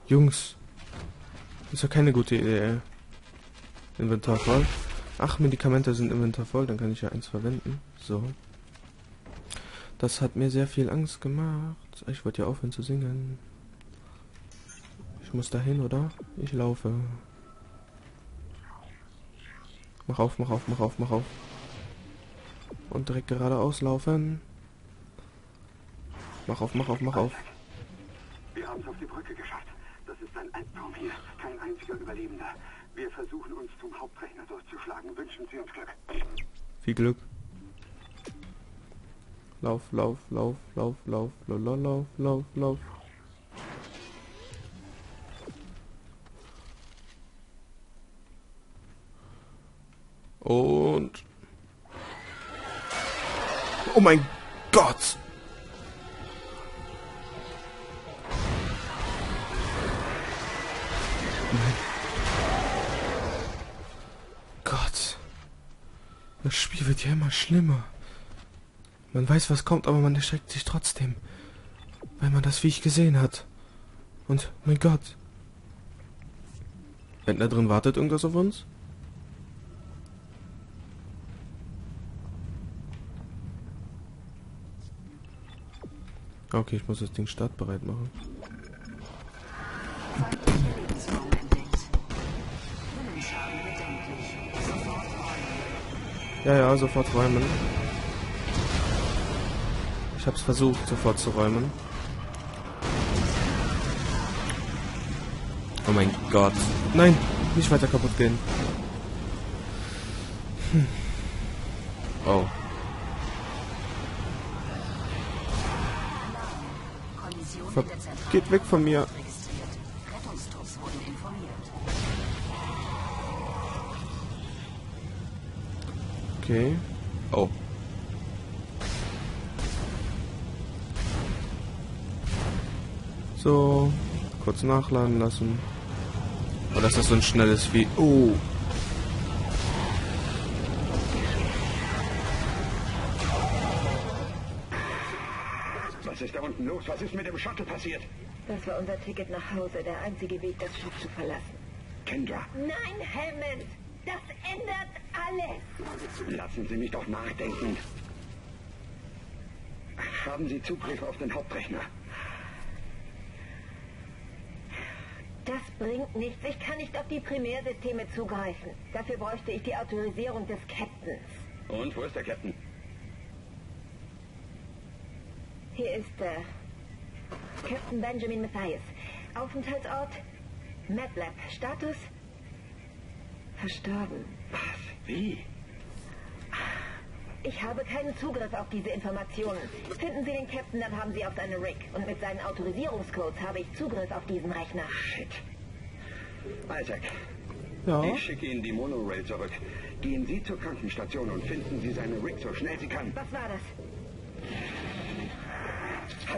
Jungs. Ist ja keine gute Idee, ey. Inventar voll. Ach, Medikamente sind Inventar voll, dann kann ich ja eins verwenden. So. Das hat mir sehr viel Angst gemacht. Ich wollte ja aufhören zu singen. Ich muss dahin, oder? Ich laufe. Mach auf, mach auf, mach auf, mach auf. Und direkt geradeaus laufen. Mach auf, mach auf, mach auf. Wir haben es auf die Brücke geschafft. Das ist ein Albtraum hier. Kein einziger Überlebender. Wir versuchen uns zum Hauptrechner durchzuschlagen. Wünschen Sie uns Glück. Viel Glück. Lauf, lauf, lauf, lauf, lauf, lauf, lauf, lauf, lauf. Und... Oh mein Gott! Mein Gott. Das Spiel wird ja immer schlimmer. Man weiß, was kommt, aber man erschreckt sich trotzdem. Weil man das Viech gesehen hat. Und, mein Gott. Wenn da drin wartet irgendwas auf uns? Okay, ich muss das Ding startbereit machen. Ja, sofort räumen. Ich hab's versucht, sofort zu räumen. Oh mein Gott. Nein, nicht weiter kaputt gehen. Oh. Geht weg von mir. Okay. Oh. So. Kurz nachladen lassen. Oh, das ist so ein schnelles wie... Oh. Was ist da unten los? Was ist mit dem Shuttle passiert? Das war unser Ticket nach Hause. Der einzige Weg, das Schiff zu verlassen. Kendra, Nein, Hammond! Das ändert alles! lassen Sie mich doch nachdenken. Haben Sie Zugriff auf den Hauptrechner? Das bringt nichts. Ich kann nicht auf die Primärsysteme zugreifen. Dafür bräuchte ich die Autorisierung des Captains. Und wo ist der Captain? Hier ist Captain Benjamin Mathias. Aufenthaltsort MATLAB. Status verstorben. Was? Wie? Ich habe keinen Zugriff auf diese Informationen. Finden Sie den Captain, dann haben Sie auch seine Rig. Und mit seinen Autorisierungscodes habe ich Zugriff auf diesen Rechner. Shit. Isaac, Ja. ich schicke Ihnen die Monorail zurück. Gehen Sie zur Krankenstation und finden Sie seine Rig so schnell Sie kann. Was war das? Halt.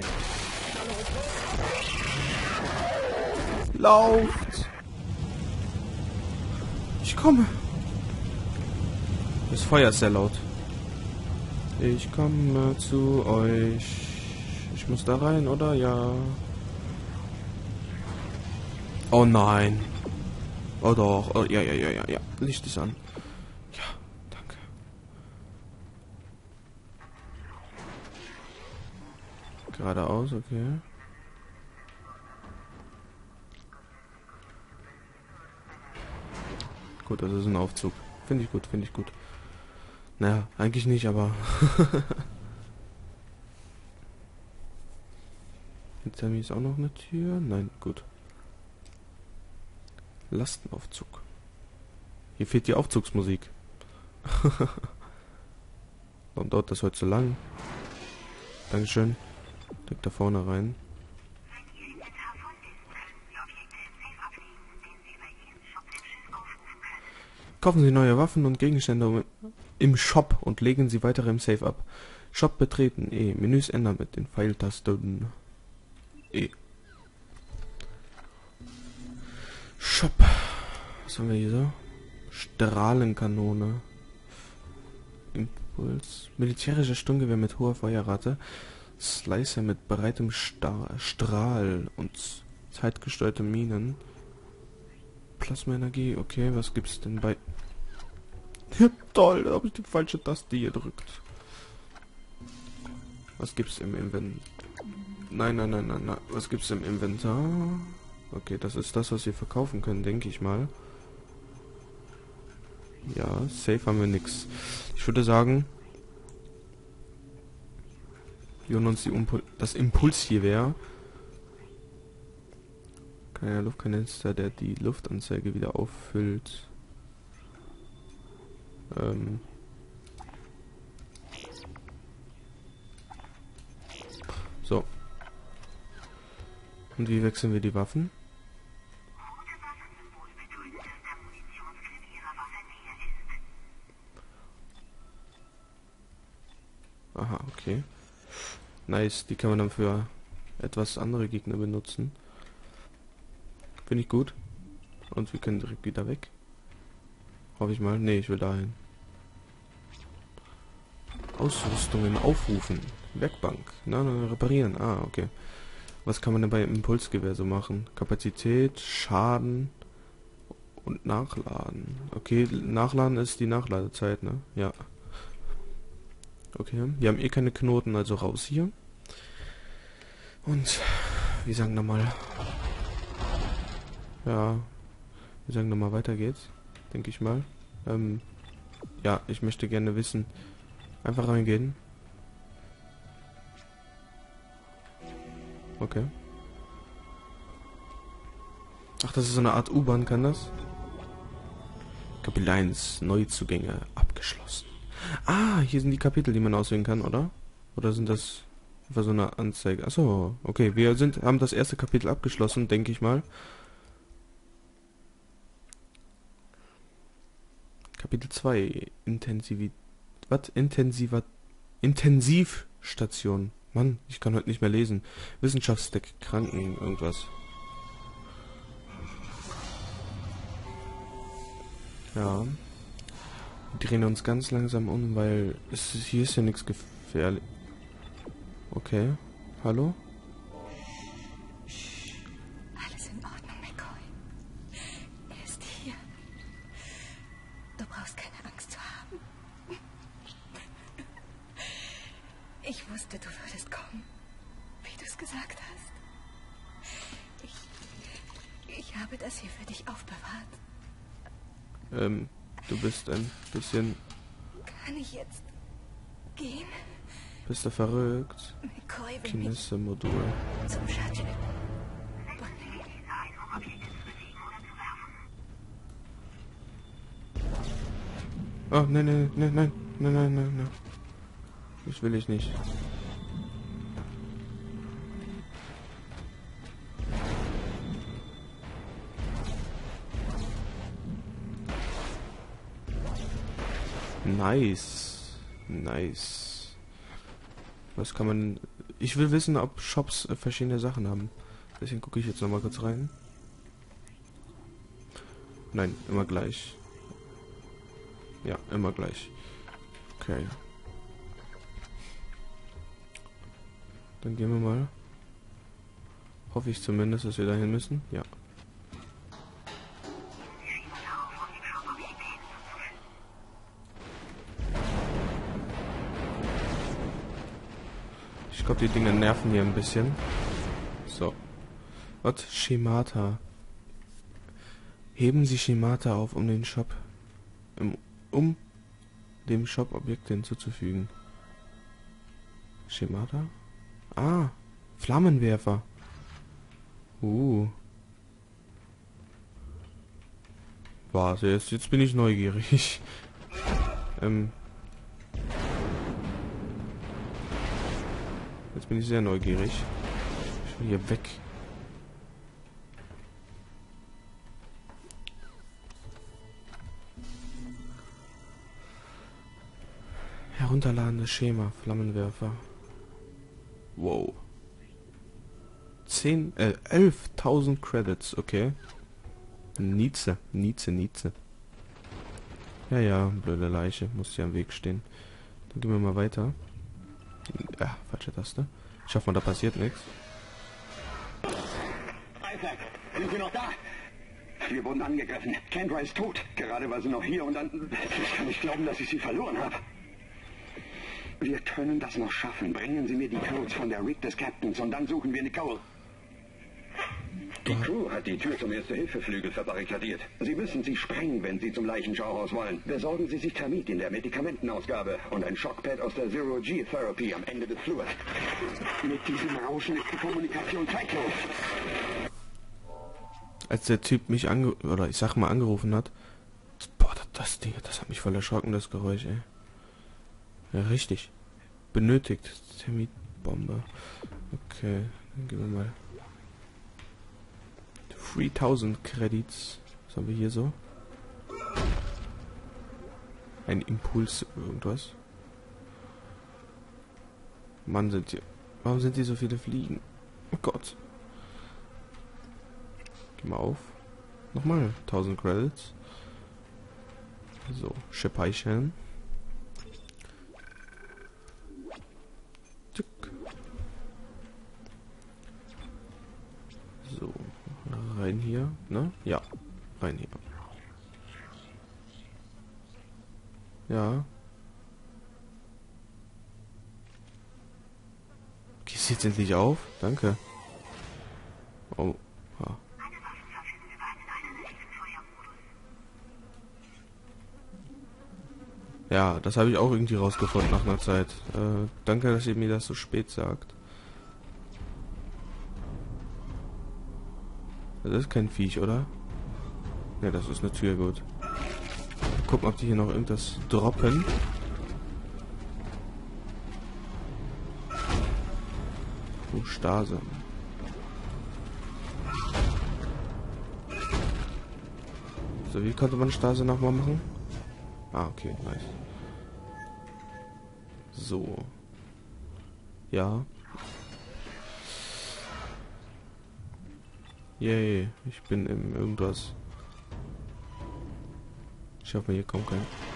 Lauft! Ich komme! Das Feuer ist sehr laut. Ich komme zu euch. Ich muss da rein, oder? Ja. Oh nein. Oh doch. Oh, ja. Licht ist an. Ja, danke. Geradeaus, okay. Gut, das ist ein Aufzug. Finde ich gut, finde ich gut. Naja, eigentlich nicht, aber... Hinter mir ist auch noch eine Tür. Nein, gut. Lastenaufzug. Hier fehlt die Aufzugsmusik. Warum dauert das heute so lang? Dankeschön. Direkt da vorne rein. Kaufen Sie neue Waffen und Gegenstände im Shop und legen Sie weitere im Safe ab. Shop betreten, E. Menüs ändern mit den Pfeiltasten. E. Shop. Was haben wir hier so? Strahlenkanone. Impuls. Militärische Sturmgewehr mit hoher Feuerrate. Slicer mit breitem Strahl und Zeitgesteuerte Minen. Plasmaenergie, okay, was gibt's denn bei... Ja, toll, da habe ich die falsche Taste gedrückt. Was gibt's im Inventar? Nein. Was gibt's im Inventar? Okay, das ist das, was wir verkaufen können, denke ich mal. Ja, safe haben wir nix. Ich würde sagen, wir holen uns das Impulsgewehr. Kleiner Luftkanister, der die Luftanzeige wieder auffüllt. So. Und wie wechseln wir die Waffen? Aha, okay. Nice, die kann man dann für etwas andere Gegner benutzen. Finde ich gut. Und wir können direkt wieder weg. Hoffe ich mal. Nee, ich will dahin. Ausrüstungen aufrufen. Werkbank. Na, reparieren. Ah, okay. Was kann man denn bei Impulsgewehr so machen? Kapazität, Schaden und Nachladen. Okay, Nachladen ist die Nachladezeit, ne? Ja. Okay, wir haben eh keine Knoten, also raus hier. Und wir sagen nochmal... Ja, wir sagen nochmal, weiter geht's. Denke ich mal. Ja, ich möchte gerne wissen. Einfach reingehen. Okay. Ach, das ist so eine Art U-Bahn, kann das? Kapitel 1, Neuzugänge abgeschlossen. Ah, hier sind die Kapitel, die man auswählen kann, oder? Oder sind das einfach so eine Anzeige? Achso, okay, wir haben das erste Kapitel abgeschlossen, denke ich mal. Kapitel 2, Intensivstation. Mann, ich kann heute nicht mehr lesen. Wissenschaftsdeck, Kranken, irgendwas. Ja. Wir drehen uns ganz langsam um, weil hier ist ja nichts gefährlich. Okay. Hallo? Alles in Ordnung, McCoy. Er ist hier. Du brauchst keine Angst zu haben. Ich wusste, du würdest kommen, wie du es gesagt hast. Ich habe das hier für dich aufbewahrt. Du bist ein bisschen... Kann ich jetzt gehen? Bist du verrückt? McCoy will mich Kinesse-Modul. zum Shuttle. Oh, nein. Das will ich nicht. Nice. Was kann man... Ich will wissen, ob Shops verschiedene Sachen haben. Deswegen gucke ich jetzt nochmal kurz rein. Nein, immer gleich. Ja, immer gleich. Okay. Dann gehen wir mal. Hoffe ich zumindest, dass wir dahin müssen. Ja. Ich glaube, die Dinge nerven hier ein bisschen. So. Was? Schemata. Heben Sie Schemata auf, um den Shop... um dem Shop Objekte hinzuzufügen. Schemata? Ah, Flammenwerfer. Warte, jetzt bin ich neugierig. Jetzt bin ich sehr neugierig. Ich will hier weg. Herunterladendes Schema, Flammenwerfer. Wow. 11.000 Credits, okay. Nietzsche. Ja, blöde Leiche, muss ja am Weg stehen. Dann gehen wir mal weiter. Ja, falsche Taste. Ich hoffe mal, da passiert nichts. Isaac, sind Sie noch da? Wir wurden angegriffen. Kendra ist tot. Gerade war sie noch hier und dann... Ich kann nicht glauben, dass ich sie verloren habe. Wir können das noch schaffen. Bringen Sie mir die Codes von der Rig des Captains und dann suchen wir Nicole. Die Crew hat die Tür zum Erste-Hilfe-Flügel verbarrikadiert. Sie müssen sie sprengen, wenn Sie zum Leichenschauhaus wollen. Besorgen Sie sich Thermit in der Medikamentenausgabe und ein Schockpad aus der Zero-G-Therapy am Ende des Flurs. Mit diesem Rauschen ist die Kommunikation zeitlos. Als der Typ mich angerufen hat. Boah, das Ding, das hat mich voll erschrocken, das Geräusch, ey. Ja, richtig. Benötigt. Termitbombe. Okay, dann gehen wir mal. 3000 Credits. Was haben wir hier so? Ein Impuls, irgendwas. Mann, sind hier. Warum sind hier so viele Fliegen? Oh Gott. Geh mal auf. Nochmal 1000 Credits. So, speichern. So, rein hier, ne? Ja, rein hier. Ja. Gehst jetzt endlich auf? Danke. Oh, ja. Ja, das habe ich auch irgendwie rausgefunden nach einer Zeit. Danke, dass ihr mir das so spät sagt. Das ist kein Viech, oder? Ne, das ist eine Tür, gut. Gucken, ob die hier noch irgendwas droppen. Oh, Stase. So, wie konnte man Stase nochmal machen? Ah, okay, nice. So. Ja. Yay, ich bin im irgendwas. Ich hoffe, hier kommt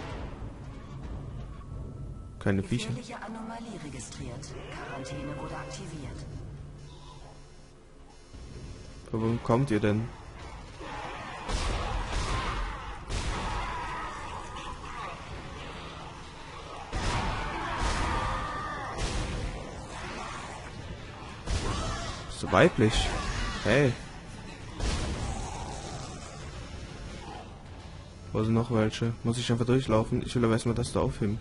keine Viecher. Gefährliche Anomalie registriert. Quarantäne wurde aktiviert. Warum kommt ihr denn? Bist du weiblich? Hey. Wo sind noch welche? Muss ich einfach durchlaufen? Ich will aber erstmal das da aufheben.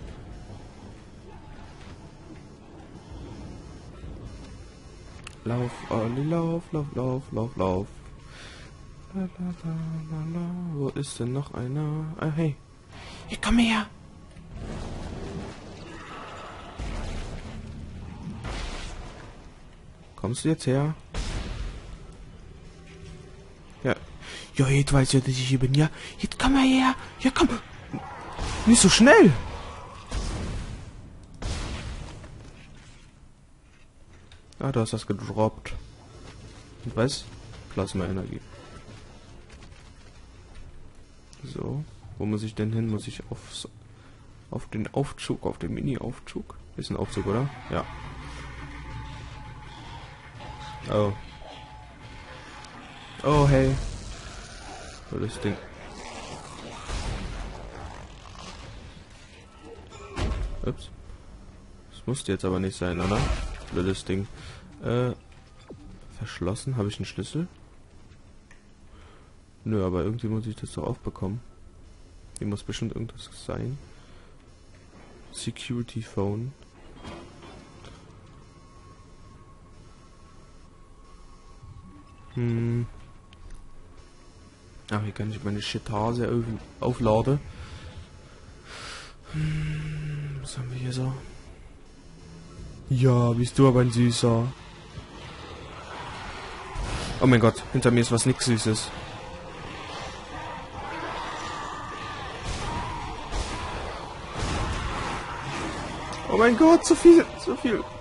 Lauf, Olli, lauf, lauf, lauf, lauf, lauf. La, la, la, la, la. Wo ist denn noch einer? Ah, hey. Hier, komm her! Kommst du jetzt her? Ja. Ja, jetzt weiß ich, dass ich hier bin, ja? Jetzt komm mal her! Ja, komm! Nicht so schnell! Ah, du hast das gedroppt. Und was? Plasma-Energie. So. Wo muss ich denn hin? Muss ich auf den Aufzug, auf den Mini-Aufzug? Ist ein Aufzug, oder? Ja. Oh. Oh, hey. Oh, das Ding. Ups. Das musste jetzt aber nicht sein, oder? Blödes Ding. Verschlossen. Habe ich einen Schlüssel? Nö, aber irgendwie muss ich das doch aufbekommen. Hier muss bestimmt irgendwas sein. Security Phone. Ach, hier kann ich meine Shit-Hase aufladen. Was haben wir hier so? Ja, bist du aber ein Süßer. Oh mein Gott, hinter mir ist was nix Süßes. Oh mein Gott, so viel, so viel.